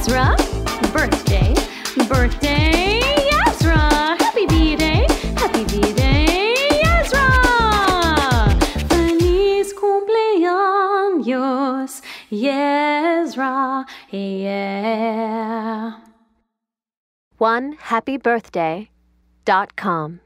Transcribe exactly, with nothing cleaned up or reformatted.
Ezra. Birthday, birthday, Ezra. Happy B-Day, happy B-Day, Ezra. Feliz cumpleaños, Ezra, yeah. one happy birthday dot com